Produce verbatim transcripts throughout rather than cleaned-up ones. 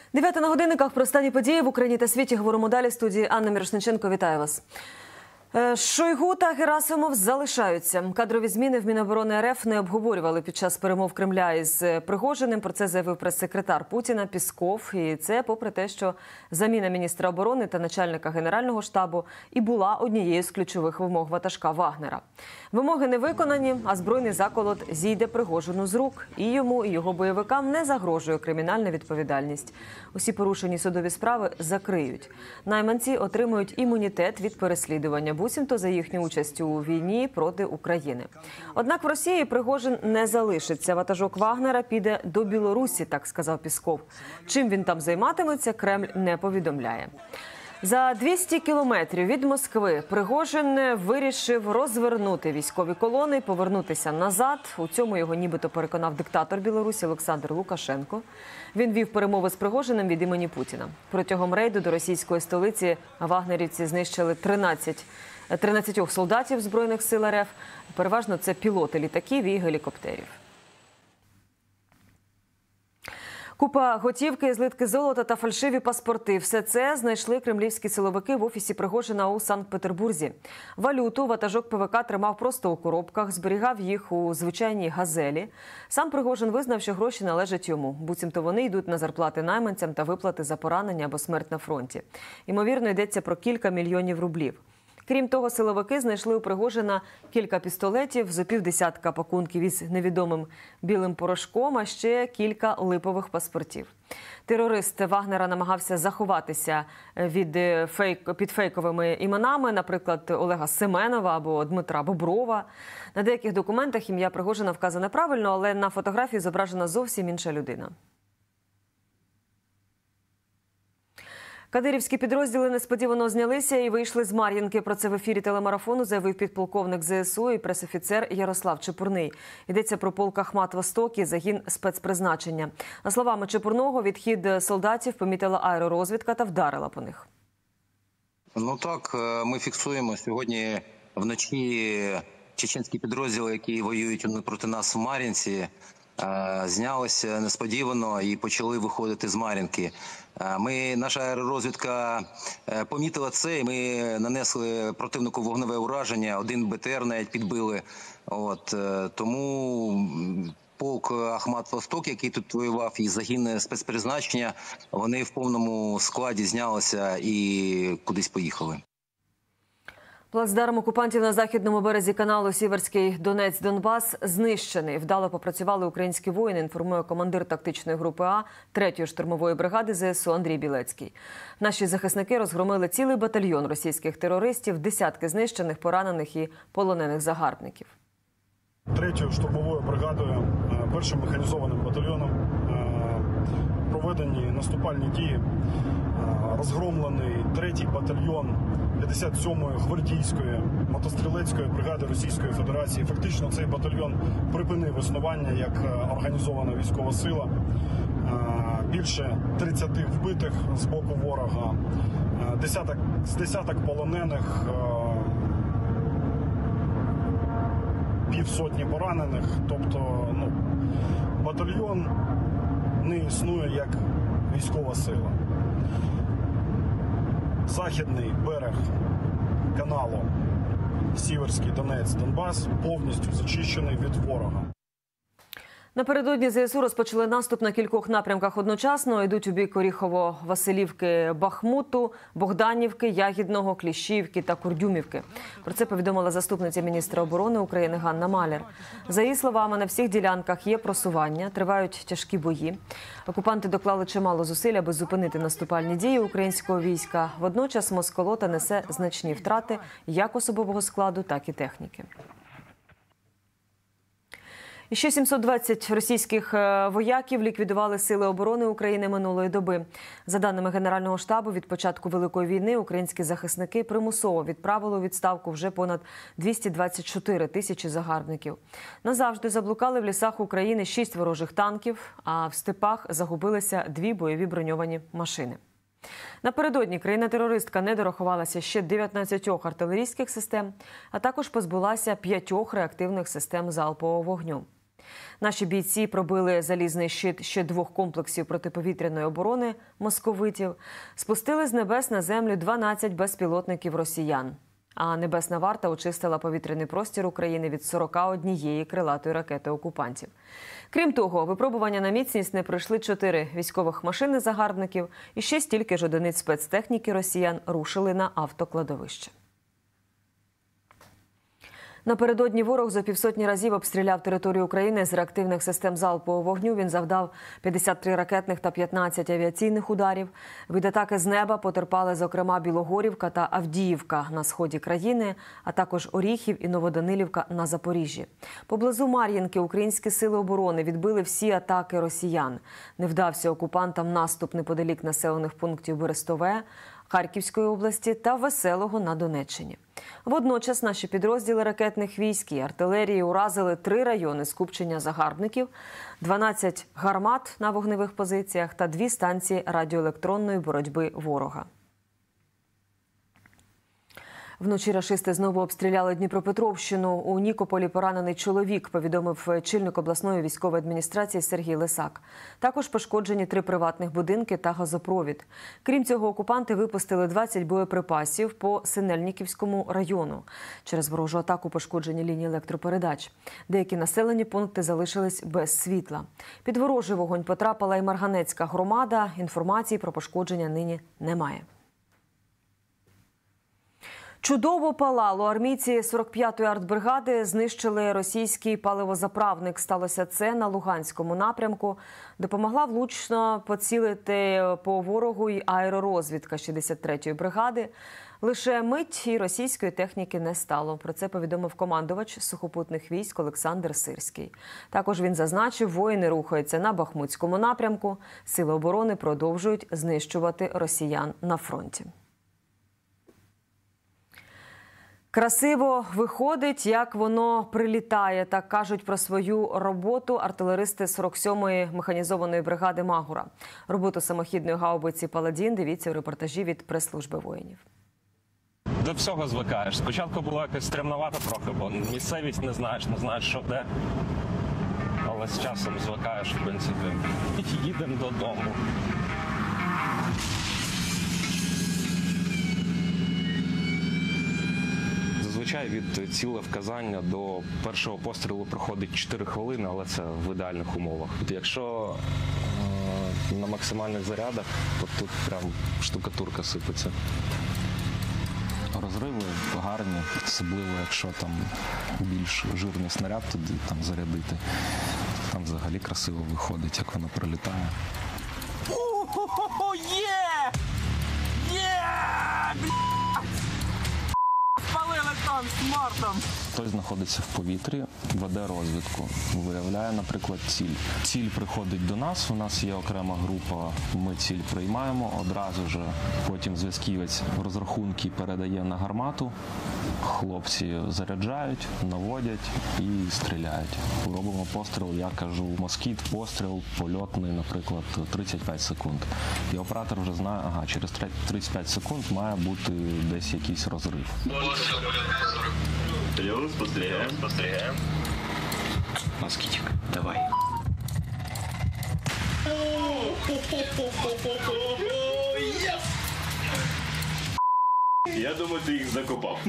Дев'ята на годинниках про останні події в Україні та світі. Говоримо далі. В студії Анна Мірошниченко. Вітаю вас. Шойгу та Герасимов залишаються. Кадрові зміни в Міноборони РФ не обговорювали під час перемов Кремля із Пригожиним. Про це заявив прес-секретар Путіна Пісков. І це попри те, що заміна міністра оборони та начальника Генерального штабу і була однією з ключових вимог ватажка Вагнера. Вимоги не виконані, а збройний заколот зійде Пригожину з рук. І йому, і його бойовикам не загрожує кримінальна відповідальність. Усі порушені судові справи закриють. Найманці отримують імунітет від переслідування, буцімто за їхню участь у війні проти України. Однак в Росії Пригожин не залишиться. Ватажок Вагнера піде до Білорусі, так сказав Пісков. Чим він там займатиметься, Кремль не повідомляє. За двісті кілометрів від Москви Пригожин вирішив розвернути військові колони і повернутися назад. У цьому його нібито переконав диктатор Білорусі Олександр Лукашенко. Він вів перемови з Пригожиним від імені Путіна. Протягом рейду до російської столиці вагнерівці знищили тринадцять, тринадцять солдатів Збройних сил РФ. Переважно це пілоти літаків і гелікоптерів. Купа готівки, злитки золота та фальшиві паспорти – все це знайшли кремлівські силовики в офісі Пригожина у Санкт-Петербурзі. Валюту ватажок ПВК тримав просто у коробках, зберігав їх у звичайній газелі. Сам Пригожин визнав, що гроші належать йому. Буцімто вони йдуть на зарплати найманцям та виплати за поранення або смерть на фронті. Ймовірно, йдеться про кілька мільйонів рублів. Крім того, силовики знайшли у Пригожина кілька пістолетів, зо півдесятка пакунків із невідомим білим порошком, а ще кілька липових паспортів. Терорист Вагнера намагався заховатися від фейк, під фейковими іменами, наприклад, Олега Семенова або Дмитра Боброва. На деяких документах ім'я Пригожина вказане правильно, але на фотографії зображена зовсім інша людина. Кадирівські підрозділи несподівано знялися і вийшли з Мар'їнки. Про це в ефірі телемарафону заявив підполковник ЗСУ і пресофіцер Ярослав Чепурний. Йдеться про полк Ахмат-Восток і загін спецпризначення. За словами Чепурного, відхід солдатів помітила аеророзвідка та вдарила по них. Ну так, ми фіксуємо сьогодні вночі чеченські підрозділи, які воюють проти нас в Мар'їнці, знялися несподівано і почали виходити з Мар'їнки. Ми, наша аеророзвідка помітила це, і ми нанесли противнику вогневе ураження, один БТР навіть підбили. От, тому полк Ахмат-Восток, який тут воював, і загін спецпризначення, вони в повному складі знялися і кудись поїхали. Плацдарм окупантів на західному березі каналу Сіверський Донець-Донбас знищений. Вдало попрацювали українські воїни, інформує командир тактичної групи А третьої штурмової бригади ЗСУ Андрій Білецький. Наші захисники розгромили цілий батальйон російських терористів, десятки знищених, поранених і полонених загарбників. Третьою штурмовою бригадою, першим механізованим батальйоном проведені наступальні дії. Розгромлений третій батальйон п'ятдесят сьомої гвардійської мотострілецької бригади Російської Федерації. Фактично цей батальйон припинив існування як організована військова сила. Більше тридцяти вбитих з боку ворога, десяток, з десяток полонених, півсотні поранених. Тобто ну, батальйон не існує як військова сила. Західний берег каналу Сіверський Донець-Донбас повністю зачищений від ворога. Напередодні ЗСУ розпочали наступ на кількох напрямках одночасно. Йдуть у бік Оріхово-Василівки, Бахмуту, Богданівки, Ягідного, Кліщіївки та Курдюмівки. Про це повідомила заступниця міністра оборони України Ганна Маляр. За її словами, на всіх ділянках є просування, тривають тяжкі бої. Окупанти доклали чимало зусиль, аби зупинити наступальні дії українського війська. Водночас Москолота несе значні втрати як особового складу, так і техніки. І ще сімсот двадцять російських вояків ліквідували Сили оборони України минулої доби. За даними Генерального штабу, від початку Великої війни українські захисники примусово відправили у відставку вже понад двісті двадцять чотири тисячі загарбників. Назавжди заблукали в лісах України шість ворожих танків, а в степах загубилися дві бойові броньовані машини. Напередодні країна-терористка не дорахувалася ще дев'ятнадцятьох артилерійських систем, а також позбулася п'ятьох реактивних систем залпового вогню. Наші бійці пробили залізний щит ще двох комплексів протиповітряної оборони московитів, спустили з небес на землю дванадцять безпілотників росіян. А Небесна варта очистила повітряний простір України від сорока однієї крилатої ракети окупантів. Крім того, випробування на міцність не пройшли чотири військових машини загарбників і ще стільки ж одиниць спецтехніки росіян рушили на автокладовище. Напередодні ворог за півсотні разів обстріляв територію України з реактивних систем залпового вогню. Він завдав п'ятдесят три ракетних та п'ятнадцять авіаційних ударів. Від атаки з неба потерпали, зокрема, Білогорівка та Авдіївка на сході країни, а також Оріхів і Новоданилівка на Запоріжжі. Поблизу Мар'їнки українські сили оборони відбили всі атаки росіян. Не вдався окупантам наступ неподалік населених пунктів Берестове, Харківської області та Веселого на Донеччині. Водночас наші підрозділи ракетних військ і артилерії уразили три райони скупчення загарбників, дванадцять гармат на вогневих позиціях та дві станції радіоелектронної боротьби ворога. Вночі рашисти знову обстріляли Дніпропетровщину. У Нікополі поранений чоловік, повідомив чільник обласної військової адміністрації Сергій Лисак. Також пошкоджені три приватних будинки та газопровід. Крім цього, окупанти випустили двадцять боєприпасів по Синельниківському району. Через ворожу атаку пошкоджені лінії електропередач. Деякі населені пункти залишились без світла. Під ворожий вогонь потрапила і Марганецька громада. Інформації про пошкодження нині немає. Чудово палало. Армійці сорок п'ятої артбригади знищили російський паливозаправник. Сталося це на Луганському напрямку. Допомогла влучно поцілити по ворогу й аеророзвідка шістдесят третьої бригади. Лише мить і російської техніки не стало. Про це повідомив командувач сухопутних військ Олександр Сирський. Також він зазначив, воїни рухаються на Бахмутському напрямку. Сили оборони продовжують знищувати росіян на фронті. Красиво виходить, як воно прилітає, так кажуть про свою роботу артилеристи сорок сьомої механізованої бригади Магура. Роботу самохідної гаубиці «Паладін» дивіться у репортажі від прес-служби воїнів. До всього звикаєш. Спочатку було якось стремновато трохи, бо місцевість не знаєш, не знаєш, що де. Але з часом звикаєш, в принципі. Їдемо додому. Зазвичай від цілевказання до першого пострілу проходить чотири хвилини, але це в ідеальних умовах. Якщо е на максимальних зарядах, то тут прям штукатурка сипеться. Розриви гарні, особливо якщо там більш жирний снаряд туди там зарядити. Там взагалі красиво виходить, як воно прилітає. О-хо-хо-хо, є! Є! Спалили там смартом! Хтось знаходиться в повітрі, веде розвідку, виявляє, наприклад, ціль. Ціль приходить до нас, у нас є окрема група, ми ціль приймаємо, одразу ж потім зв'язківець розрахунки передає на гармату, хлопці заряджають, наводять і стріляють. Робимо постріл, я кажу, москіт, постріл, польотний, наприклад, тридцять п'ять секунд. І оператор вже знає, ага, через тридцять п'ять секунд має бути десь якийсь розрив. Плюс, спостерігаємо, спостерігаємо. Москітик, давай. Я думаю, ти їх закопав.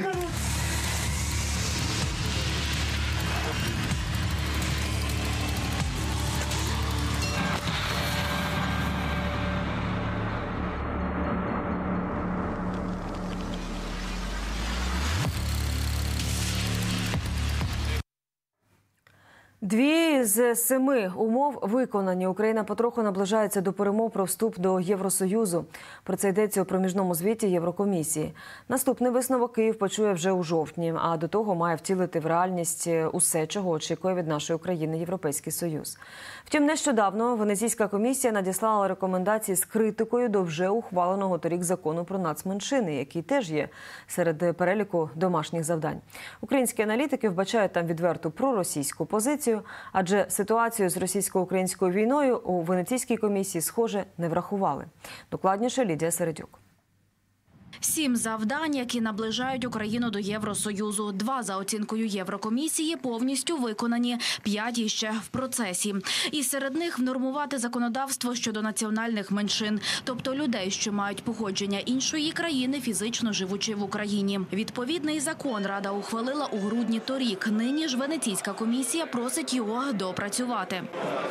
Дві з семи умов виконані. Україна потроху наближається до перемов про вступ до Євросоюзу. Про це йдеться у проміжному звіті Єврокомісії. Наступний висновок Київ почує вже у жовтні, а до того має втілити в реальність усе, чого очікує від нашої країни Європейський Союз. Втім, нещодавно Венеційська комісія надіслала рекомендації з критикою до вже ухваленого торік закону про нацменшини, який теж є серед переліку домашніх завдань. Українські аналітики вбачають там відверту проросійську позицію, адже ситуацію з російсько-українською війною у Венеційській комісії, схоже, не врахували. Докладніше Лідія Середюк. Сім завдань, які наближають Україну до Євросоюзу. Два, за оцінкою Єврокомісії, повністю виконані, п'ять іще в процесі. І серед них внормувати законодавство щодо національних меншин, тобто людей, що мають походження іншої країни, фізично живучи в Україні. Відповідний закон Рада ухвалила у грудні торік. Нині ж Венеційська комісія просить його допрацювати.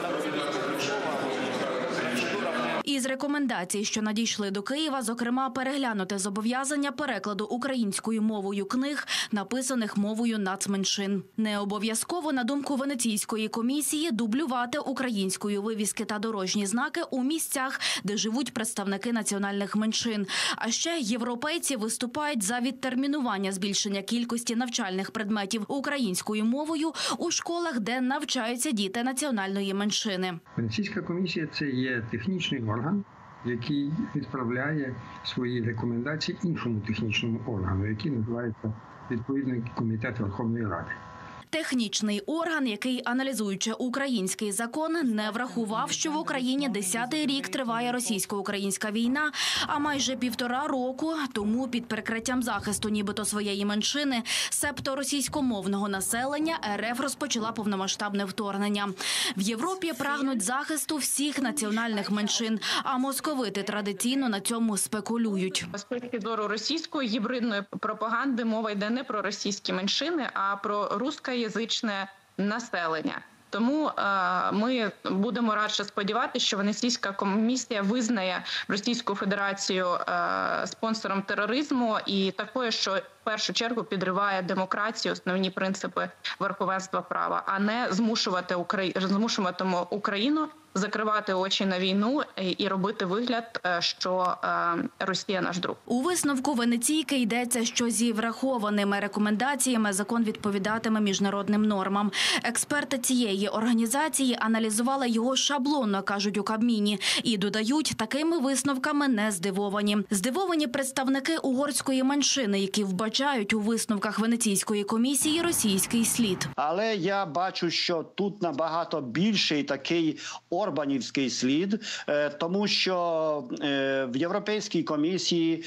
Із рекомендацій, що надійшли до Києва, зокрема, переглянути зобов'язання перекладу українською мовою книг, написаних мовою нацменшин. Не обов'язково, на думку Венеційської комісії, дублювати українською вивіски та дорожні знаки у місцях, де живуть представники національних меншин. А ще європейці виступають за відтермінування збільшення кількості навчальних предметів українською мовою у школах, де навчаються діти національної меншини. Венеційська комісія – це є технічний орган, який відправляє свої рекомендації іншому технічному органу, який називається відповідний комітет Верховної Ради. Технічний орган, який, аналізуючи український закон, не врахував, що в Україні десятий рік триває російсько-українська війна, а майже півтора року тому під прикриттям захисту нібито своєї меншини, себто російськомовного населення, РФ розпочала повномасштабне вторгнення. В Європі прагнуть захисту всіх національних меншин, а московити традиційно на цьому спекулюють. З точки зору російської гібридної пропаганди мова йде не про російські меншини, а про русське язичне населення. Тому е, ми будемо радше сподіватися, що Венеційська комісія визнає Російську Федерацію е, спонсором тероризму і такою, що в першу чергу підриває демократію, основні принципи верховенства права, а не змушувати Украї... змушуватимемо Україну закривати очі на війну і робити вигляд, що Росія наш друг. У висновку Венеційки йдеться, що зі врахованими рекомендаціями закон відповідатиме міжнародним нормам. Експерти цієї організації аналізували його шаблонно, кажуть у Кабміні, і додають, такими висновками не здивовані. Здивовані представники угорської меншини, які вбачають у висновках Венеційської комісії російський слід. Але я бачу, що тут набагато більший такий орбанівський слід, тому що в Європейській комісії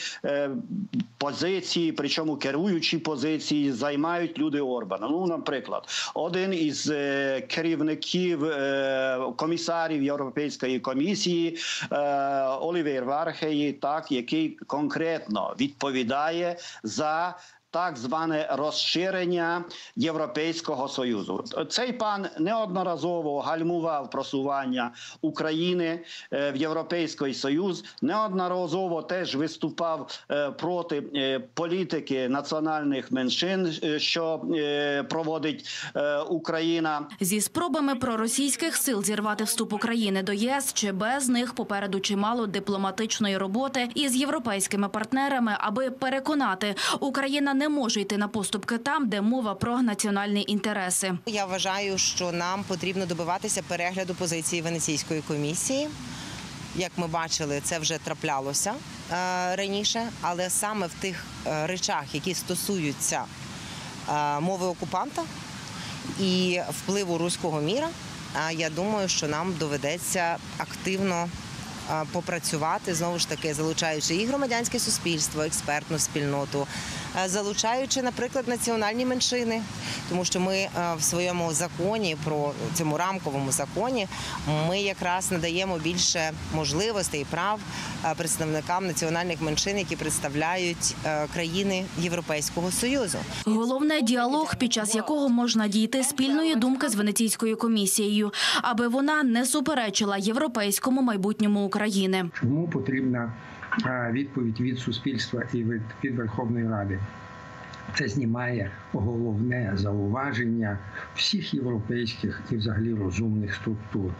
позиції, причому керуючі позиції, займають люди Орбана. Ну, наприклад, один із керівників комісарів Європейської комісії Олівер Вархей, так, який конкретно відповідає за так зване розширення Європейського Союзу. Цей пан неодноразово гальмував просування України в Європейський Союз, неодноразово теж виступав проти політики національних меншин, що проводить Україна. Зі спробами проросійських сил зірвати вступ України до ЄС чи без них попереду чимало дипломатичної роботи із європейськими партнерами, аби переконати, Україна не може йти на поступки там, де мова про національні інтереси. Я вважаю, що нам потрібно добиватися перегляду позиції Венеційської комісії. Як ми бачили, це вже траплялося е, раніше, але саме в тих е, речах, які стосуються е, мови окупанта і впливу руського міра, е, я думаю, що нам доведеться активно попрацювати, знову ж таки, залучаючи і громадянське суспільство, експертну спільноту, залучаючи, наприклад, національні меншини, тому що ми в своєму законі, про цьому рамковому законі, ми якраз надаємо більше можливостей і прав представникам національних меншин, які представляють країни Європейського Союзу. Головне – діалог, під час якого можна дійти спільної думки з Венеційською комісією, аби вона не суперечила європейському майбутньому України. Чому потрібна відповідь від суспільства і від, від Верховної Ради? Це знімає головне зауваження всіх європейських і взагалі розумних структур.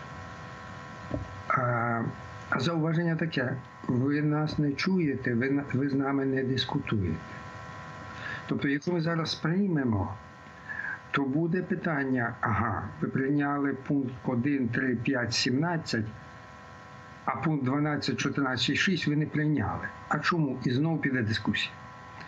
А, а зауваження таке: ви нас не чуєте, ви, ви з нами не дискутуєте. Тобто, якщо ми зараз приймемо, то буде питання: ага, ви прийняли пункт один, три, п'ять, сімнадцять, а пункт дванадцять, чотирнадцять, шість ви не прийняли. А чому? І знову піде дискусія.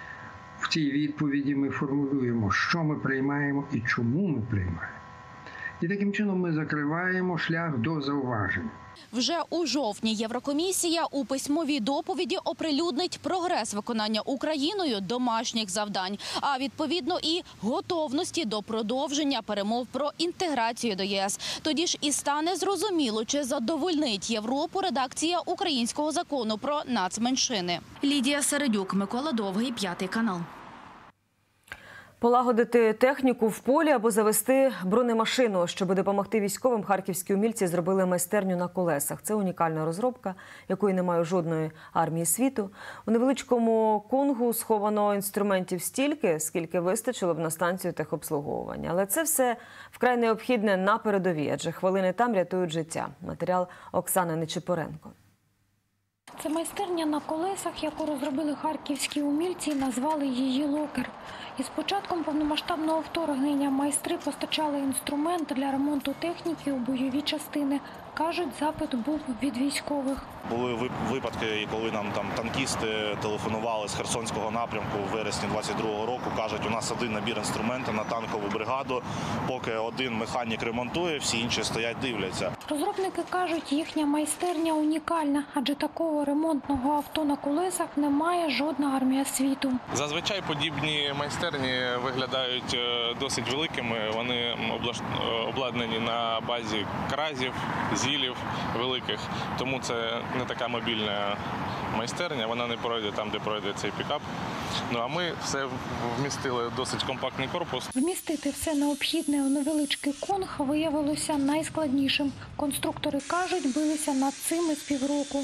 В цій відповіді ми формулюємо, що ми приймаємо і чому ми приймаємо. І таким чином ми закриваємо шлях до зауважень. Вже у жовтні Єврокомісія у письмовій доповіді оприлюднить прогрес виконання Україною домашніх завдань, а відповідно і готовності до продовження перемов про інтеграцію до ЄС. Тоді ж і стане зрозуміло, чи задовольнить Європу редакція українського закону про нацменшини. Лідія Середюк, Микола Довгий, П'ятий канал. Полагодити техніку в полі або завести бронемашину, щоб допомогти військовим, харківські умільці зробили майстерню на колесах. Це унікальна розробка, якої немає у жодної армії світу. У невеличкому Конгу сховано інструментів стільки, скільки вистачило б на станцію техобслуговування. Але це все вкрай необхідне на передовій, адже хвилини там рятують життя. Матеріал Оксани Нечипоренко. Це майстерня на колесах, яку розробили харківські умільці і назвали її «Локер». Із початком повномасштабного вторгнення майстри постачали інструмент для ремонту техніки у бойові частини. Кажуть, запит був від військових. Були випадки, коли нам там танкісти телефонували з Херсонського напрямку в вересні двадцять другого року. Кажуть, у нас один набір інструменту на танкову бригаду. Поки один механік ремонтує, всі інші стоять, дивляться. Розробники кажуть, їхня майстерня унікальна, адже такого ремонтного авто на колесах немає жодна армія світу. Зазвичай подібні майстерні виглядають досить великими. Вони обладнані на базі кразів, зілів великих, тому це не така мобільна майстерня, вона не пройде там, де пройде цей пікап. Ну а ми все вмістили в досить компактний корпус. Вмістити все необхідне у невеличкий конг виявилося найскладнішим. Конструктори кажуть, билися над цим із півроку.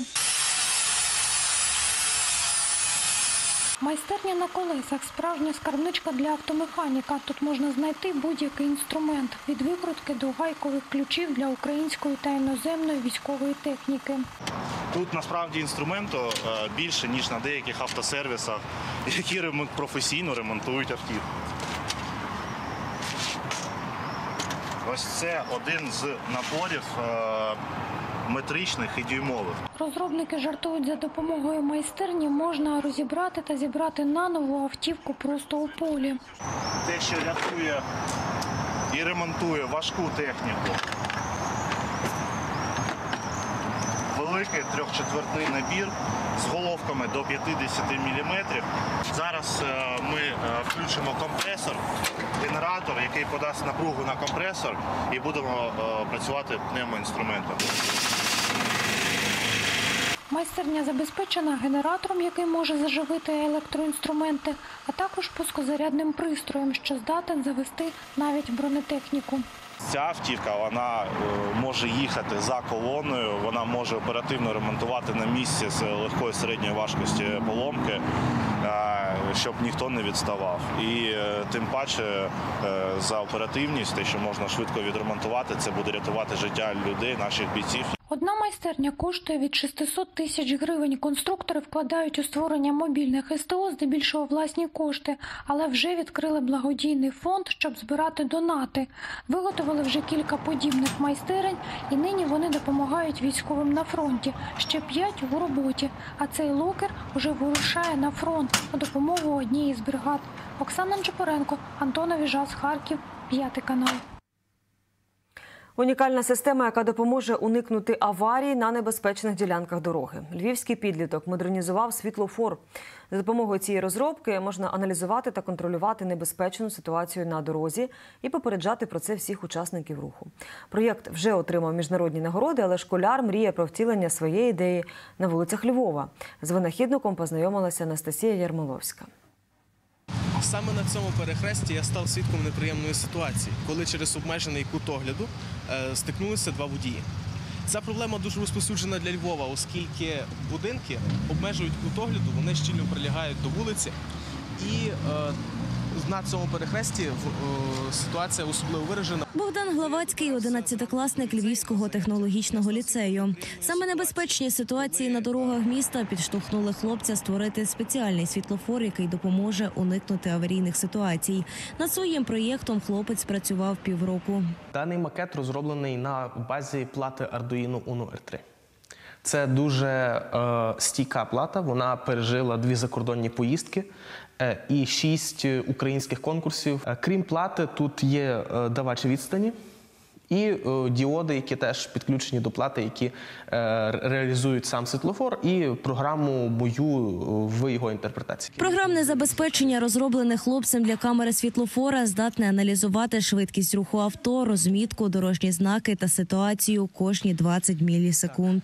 Майстерня на колесах – справжня скарбничка для автомеханіка. Тут можна знайти будь-який інструмент – від викрутки до гайкових ключів для української та іноземної військової техніки. Тут насправді інструменту більше, ніж на деяких автосервісах, які професійно ремонтують автівки. Ось це один з наборів метричних і дюймових. Розробники жартують, за допомогою майстерні можна розібрати та зібрати наново автівку просто у полі. Те, що рятує і ремонтує важку техніку. Великий трьохчетвертний набір з головками до п'ятдесят міліметрів. Зараз ми включимо компресор, генератор, який подасть напругу на компресор, і будемо працювати пневмоінструментом. Майстерня забезпечена генератором, який може заживити електроінструменти, а також пускозарядним пристроєм, що здатен завести навіть бронетехніку. Ця автівка, вона може їхати за колоною, вона може оперативно ремонтувати на місці з легкої середньої важкості поломки, щоб ніхто не відставав. І тим паче за оперативність, те, що можна швидко відремонтувати, це буде рятувати життя людей, наших бійців. Одна майстерня коштує від шестисот тисяч гривень. Конструктори вкладають у створення мобільних СТО здебільшого власні кошти, але вже відкрили благодійний фонд, щоб збирати донати. Виготовили вже кілька подібних майстерень, і нині вони допомагають військовим на фронті. Ще п'ять у роботі, а цей локер вже вирушає на фронт на допомогу однієї з бригад. Оксана Нечипоренко, Антон Авіжас, Харків, П'ятий канал. Унікальна система, яка допоможе уникнути аварій на небезпечних ділянках дороги. Львівський підліток модернізував світлофор. За допомогою цієї розробки можна аналізувати та контролювати небезпечну ситуацію на дорозі і попереджати про це всіх учасників руху. Проєкт вже отримав міжнародні нагороди, але школяр мріє про втілення своєї ідеї на вулицях Львова. З винахідником познайомилася Анастасія Ярмоловська. Саме на цьому перехресті я став свідком неприємної ситуації, коли через обмежений кут огляду е, стикнулися два водії. Ця проблема дуже розповсюджена для Львова, оскільки будинки обмежують кут огляду, вони щільно прилягають до вулиці. І е, на цьому перехресті е, ситуація особливо виражена. Богдан Главацький – одинадцятикласник Львівського технологічного ліцею. Саме небезпечні ситуації на дорогах міста підштовхнули хлопця створити спеціальний світлофор, який допоможе уникнути аварійних ситуацій. Над своїм проєктом хлопець працював півроку. Даний макет розроблений на базі плати Arduino Uno ар три. Це дуже е, стійка плата, вона пережила дві закордонні поїздки е, і шість українських конкурсів. Е, крім плати, тут є е, давач відстані І е, діоди, які теж підключені до плати, які е, реалізують сам світлофор і програму бою в його інтерпретації. Програмне забезпечення, розроблене хлопцем для камери світлофора, здатне аналізувати швидкість руху авто, розмітку, дорожні знаки та ситуацію кожні двадцять мілісекунд.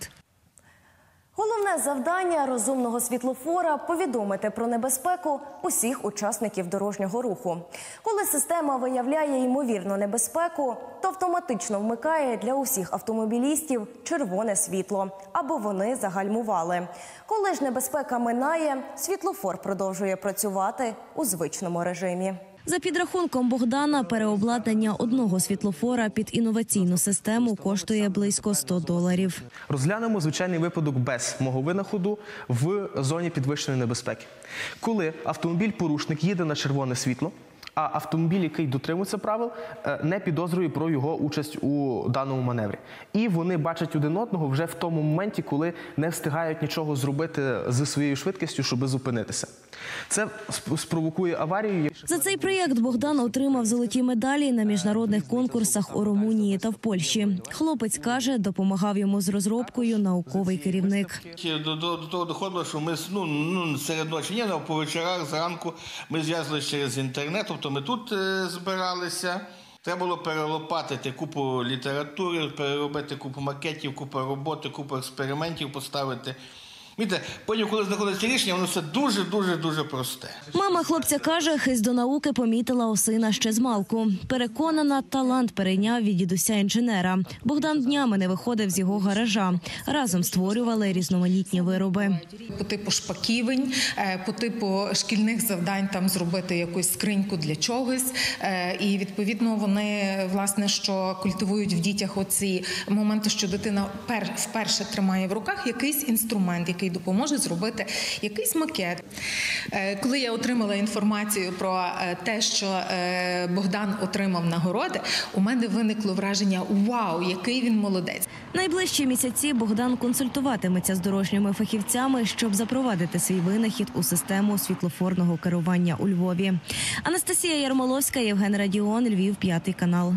Головне завдання розумного світлофора – повідомити про небезпеку усіх учасників дорожнього руху. Коли система виявляє ймовірну небезпеку, то автоматично вмикає для усіх автомобілістів червоне світло, аби вони загальмували. Коли ж небезпека минає, світлофор продовжує працювати у звичному режимі. За підрахунком Богдана, переобладнання одного світлофора під інноваційну систему коштує близько ста доларів. Розглянемо звичайний випадок без мого винаходу в зоні підвищеної небезпеки. Коли автомобіль-порушник їде на червоне світло, а автомобіль, який дотримується правил, не підозрює про його участь у даному маневрі. І вони бачать один одного вже в тому моменті, коли не встигають нічого зробити зі своєю швидкістю, щоб зупинитися. Це спровокує аварію. За цей проєкт Богдан отримав золоті медалі на міжнародних конкурсах у Румунії та в Польщі. Хлопець каже, допомагав йому з розробкою науковий керівник. До, до, до того доходило, що ми ну, ну, серед ночі, ні, по вечорах, зранку ми зв'язувалися через інтернет, тобто ми тут е, збиралися. Треба було перелопатити купу літератури, переробити купу макетів, купу роботи, купу експериментів поставити. Видите, потім, коли знаходиться рішення, воно все дуже-дуже-дуже просте. Мама хлопця каже, хист до науки помітила у сина ще змалку. Переконана, талант перейняв від дідуся-інженера. Богдан днями не виходив з його гаража. Разом створювали різноманітні вироби. По типу шпаківень, по типу шкільних завдань там зробити якусь скриньку для чогось. І відповідно вони, власне, що культивують в дітях оці моменти, що дитина вперше тримає в руках якийсь інструмент, який допоможе зробити якийсь макет. Коли я отримала інформацію про те, що Богдан отримав нагороди, у мене виникло враження «Вау, який він молодець!». Найближчі місяці Богдан консультуватиметься з дорожніми фахівцями, щоб запровадити свій винахід у систему світлофорного керування у Львові. Анастасія Ярмоловська, Євген Радіон, Львів, п'ятий канал.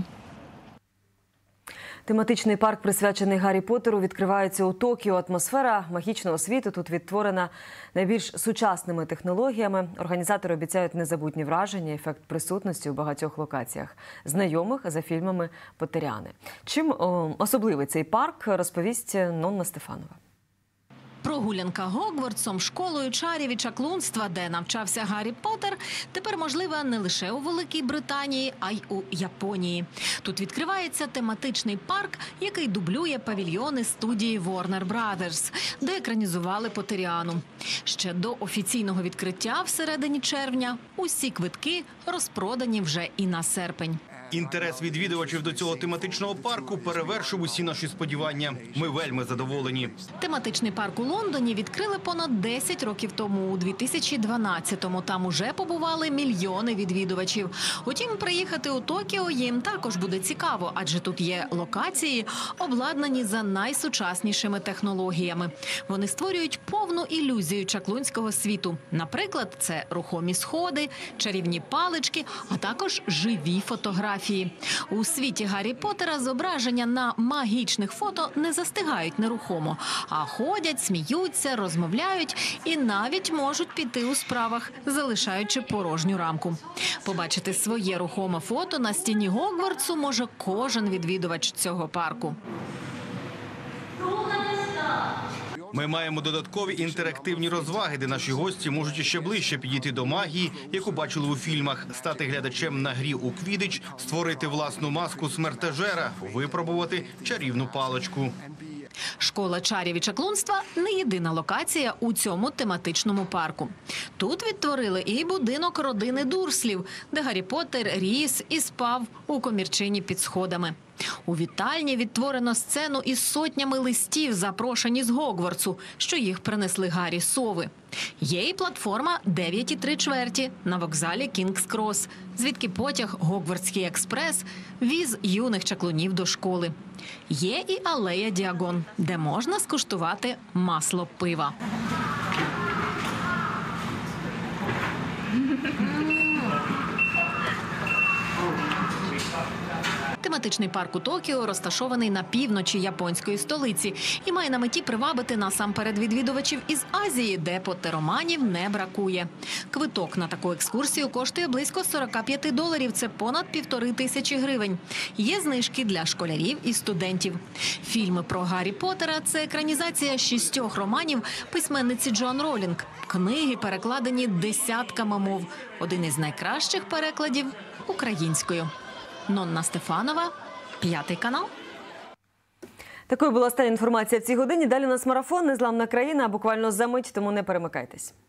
Тематичний парк, присвячений Гаррі Поттеру, відкривається у Токіо. Атмосфера магічного світу тут відтворена найбільш сучасними технологіями. Організатори обіцяють незабутні враження, ефект присутності у багатьох локаціях, знайомих за фільмами Поттеріани. Чим о, особливий цей парк, розповість Нонна Стефанова. Прогулянка Гогвартсом, школою чарів і чаклунства, де навчався Гаррі Поттер, тепер можлива не лише у Великій Британії, а й у Японії. Тут відкривається тематичний парк, який дублює павільйони студії Warner Brothers, де екранізували Поттеріану. Ще до офіційного відкриття всередині червня усі квитки розпродані вже і на серпень. Інтерес відвідувачів до цього тематичного парку перевершив усі наші сподівання. Ми вельми задоволені. Тематичний парк у Лондоні відкрили понад десять років тому, у дві тисячі дванадцятому. Там уже побували мільйони відвідувачів. Утім, приїхати у Токіо їм також буде цікаво, адже тут є локації, обладнані за найсучаснішими технологіями. Вони створюють повну ілюзію чаклунського світу. Наприклад, це рухомі сходи, чарівні палички, а також живі фотографії. У світі Гаррі Поттера зображення на магічних фото не застигають нерухомо, а ходять, сміються, розмовляють і навіть можуть піти у справах, залишаючи порожню рамку. Побачити своє рухоме фото на стіні Гогвартсу може кожен відвідувач цього парку. Ми маємо додаткові інтерактивні розваги, де наші гості можуть ще ближче підійти до магії, яку бачили у фільмах, стати глядачем на грі у квідич, створити власну маску смертежера, випробувати чарівну паличку. Школа чарів і чаклунства – не єдина локація у цьому тематичному парку. Тут відтворили і будинок родини Дурслів, де Гаррі Поттер ріс і спав у комірчині під сходами. У вітальні відтворено сцену із сотнями листів, запрошені з Гогвартсу, що їх принесли Гаррі сови. Є і платформа дев'ять і три чверті на вокзалі Кінгс-Крос, звідки потяг Гогвартський експрес віз юних чаклунів до школи. Є і алея Діагон, де можна скуштувати масло пива. Тематичний парк у Токіо розташований на півночі японської столиці і має на меті привабити насамперед відвідувачів із Азії, де поттероманів не бракує. Квиток на таку екскурсію коштує близько сорок п'ять доларів, це понад півтори тисячі гривень. Є знижки для школярів і студентів. Фільми про Гаррі Поттера – це екранізація шістьох романів письменниці Джоан Ролінг. Книги перекладені десятками мов. Один із найкращих перекладів – українською. Нонна Стефанова, П'ятий канал. Такою була остання інформація в цій годині. Далі у нас марафон «Незламна країна», буквально за мить, тому не перемикайтесь.